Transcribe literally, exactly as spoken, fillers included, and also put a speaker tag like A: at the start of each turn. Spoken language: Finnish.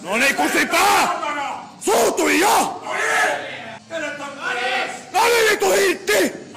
A: No niin, kusipää! Suutui jo!
B: No niin!
A: No niin, vittu hiitti!